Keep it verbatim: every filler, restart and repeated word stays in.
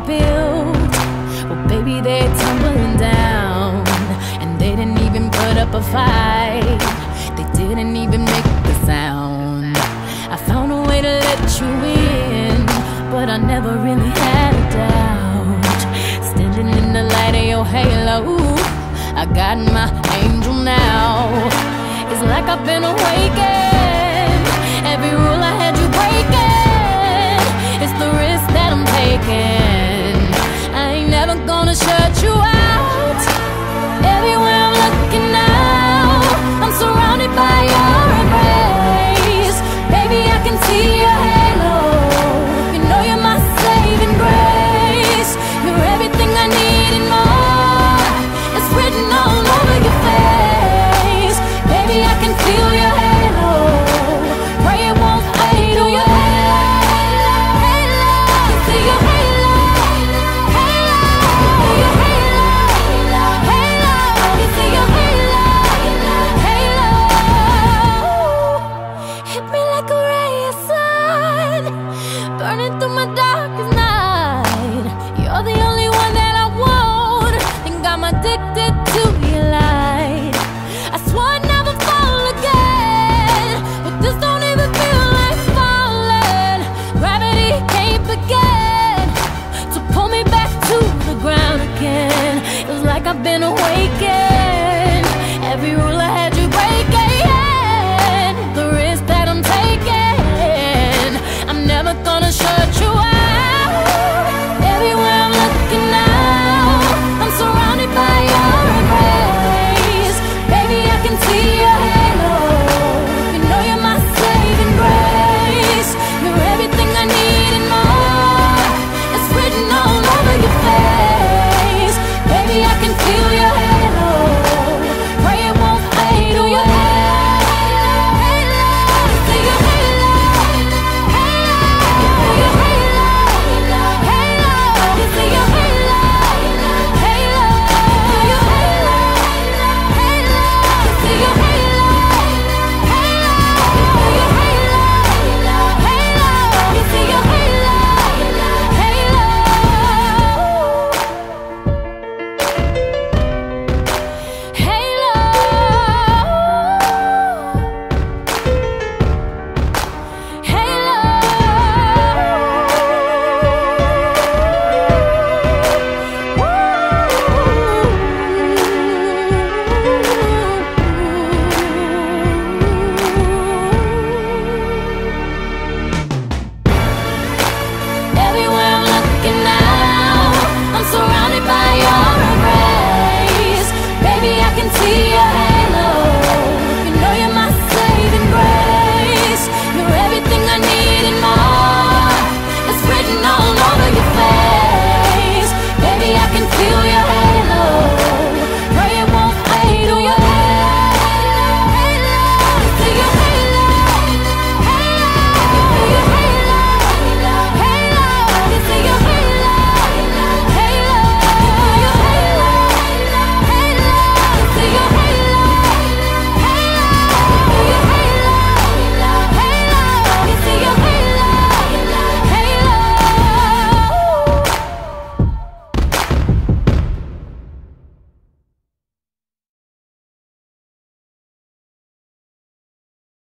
built, well baby they're tumbling down. And they didn't even put up a fight, they didn't even make the sound. I found a way to let you in, but I never really had a doubt. Standing in the light of your halo, I got my angel now. It's like I've been awakened. Every rule I had you breaking, it's the risk that I'm taking. I ain't never gonna shut you out. Everywhere I'm looking now, I'm surrounded by your embrace. Baby, I can see your halo. You know you're my saving grace. You're everything I need and more. It's written all over your face. Baby, I can feel your halo. Pray it won't fade. Oh, your halo, halo, halo. See your halo, halo, halo. Your halo, halo, halo. See your halo, halo. Hit me like a ray of sun, burning through my darkest night. You're the only one that I want. Think I'm addicted to your light. I swore I'd never fall again, but this don't even feel like falling. Gravity can't begin to pull me back to the ground again. It's like I've been awakened. Every rule